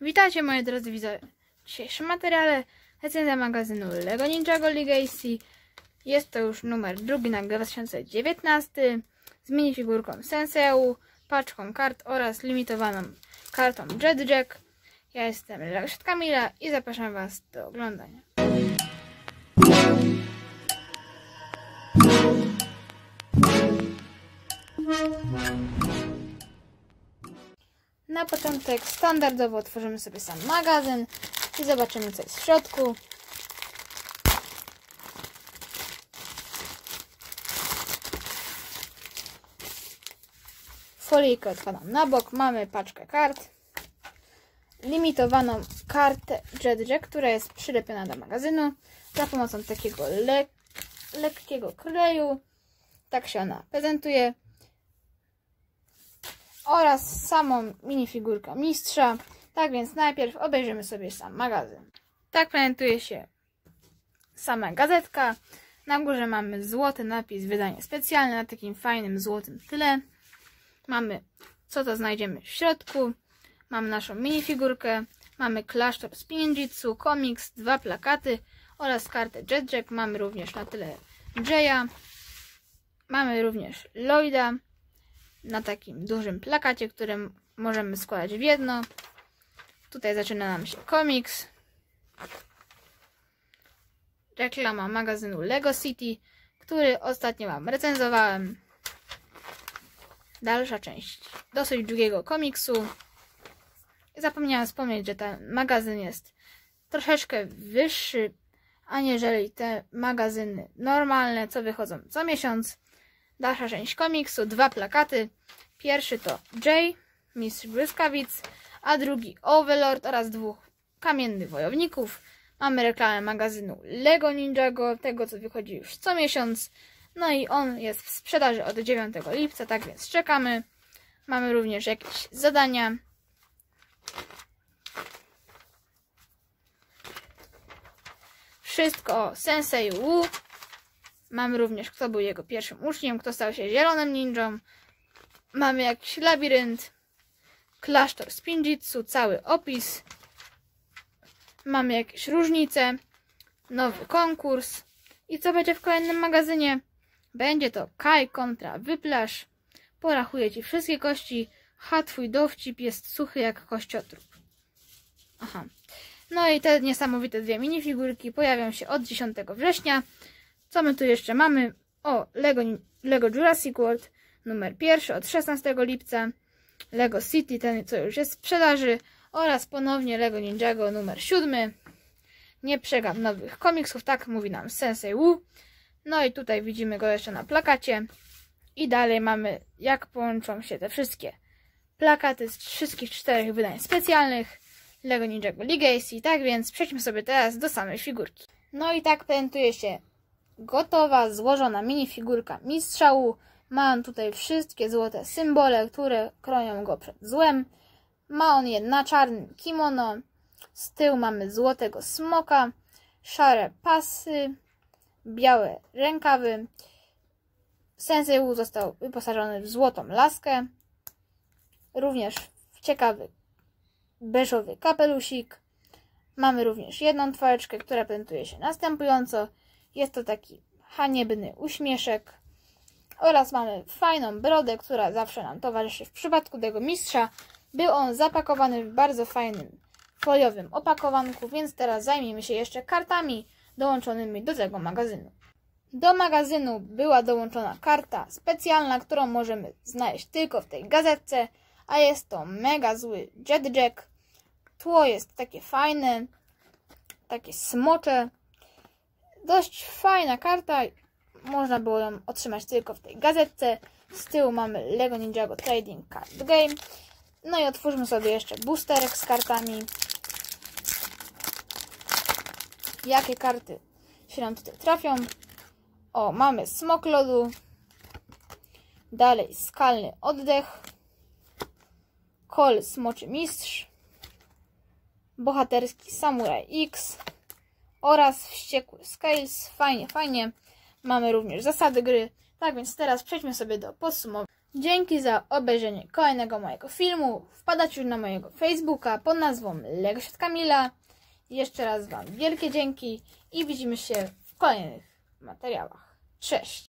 Witajcie moi drodzy widzowie. W dzisiejszym materiale recenzja magazynu LEGO Ninjago Legacy. Jest to już numer drugi na 2019 z minifigurką Sensei'u, paczką kart oraz limitowaną kartą Jetjack. Ja jestem Kamila i zapraszam Was do oglądania. Na początek standardowo otworzymy sobie sam magazyn i zobaczymy, co jest w środku. Folijkę odkładam na bok. Mamy paczkę kart. Limitowaną kartę Jetjack, która jest przylepiona do magazynu za pomocą takiego lekkiego kleju. Tak się ona prezentuje. Oraz samą minifigurkę mistrza. Tak więc najpierw obejrzymy sobie sam magazyn. Tak prezentuje się sama gazetka. Na górze mamy złoty napis, wydanie specjalne na takim fajnym złotym tle. Mamy co to znajdziemy w środku. Mamy naszą minifigurkę. Mamy klasztor z Ninjitsu, komiks, 2 plakaty oraz kartę Jetjack. Mamy również na tyle Jaya. Mamy również Lloyda na takim dużym plakacie, który możemy składać w jedno. Tutaj zaczyna nam się komiks. Reklama magazynu LEGO City, który ostatnio Wam recenzowałem. Dalsza część dosyć długiego komiksu. Zapomniałam wspomnieć, że ten magazyn jest troszeczkę wyższy aniżeli te magazyny normalne, co wychodzą co miesiąc. Dalsza część komiksu, 2 plakaty. Pierwszy to Jay, mistrz błyskawic, a drugi Overlord oraz 2 kamiennych wojowników. Mamy reklamę magazynu LEGO Ninjago, tego co wychodzi już co miesiąc. No i on jest w sprzedaży od 9 lipca, tak więc czekamy. Mamy również jakieś zadania. Wszystko o Sensei'u. Mamy również, kto był jego pierwszym uczniem, kto stał się zielonym ninją. Mamy jakiś labirynt, klasztor z Ninjitsu, cały opis. Mamy jakieś różnice, nowy konkurs. I co będzie w kolejnym magazynie? Będzie to Kai kontra Whiplash. Porachuję Ci wszystkie kości, twój dowcip jest suchy jak kościotrup. Aha. No i te niesamowite 2 minifigurki pojawią się od 10 września. Co my tu jeszcze mamy? O, LEGO Jurassic World numer 1 od 16 lipca. LEGO City, ten co już jest w sprzedaży. Oraz ponownie LEGO Ninjago numer 7. Nie przegap nowych komiksów, tak mówi nam Sensei'u. No i tutaj widzimy go jeszcze na plakacie. I dalej mamy, jak połączą się te wszystkie plakaty z wszystkich 4 wydań specjalnych LEGO Ninjago Legacy. Tak więc przejdźmy sobie teraz do samej figurki. No i tak prezentuje się gotowa, złożona minifigurka mistrzału. Ma tutaj wszystkie złote symbole, które chronią go przed złem. Ma on je na czarnym kimono. Z tyłu mamy złotego smoka, szare pasy, białe rękawy. Sensei'u został wyposażony w złotą laskę. Również w ciekawy beżowy kapelusik. Mamy również jedną twarzyczkę, która prezentuje się następująco. Jest to taki haniebny uśmieszek. Oraz mamy fajną brodę, która zawsze nam towarzyszy w przypadku tego mistrza. Był on zapakowany w bardzo fajnym foliowym opakowanku, więc teraz zajmijmy się jeszcze kartami dołączonymi do tego magazynu. Do magazynu była dołączona karta specjalna, którą możemy znaleźć tylko w tej gazetce, a jest to mega zły Jetjack. Tło jest takie fajne, takie smocze. Dość fajna karta, można było ją otrzymać tylko w tej gazetce. Z tyłu mamy LEGO Ninjago Trading Card Game. No i otwórzmy sobie jeszcze boosterek z kartami. Jakie karty się nam tutaj trafią? O, mamy smok lodu. Dalej skalny oddech. Kol smoczy mistrz. Bohaterski Samurai X. Oraz wściekły Scales. Fajnie, fajnie. Mamy również zasady gry. Tak więc teraz przejdźmy sobie do podsumowania. Dzięki za obejrzenie kolejnego mojego filmu. Wpadać już na mojego Facebooka pod nazwą Lego Świat Kamila. Jeszcze raz Wam wielkie dzięki i widzimy się w kolejnych materiałach. Cześć!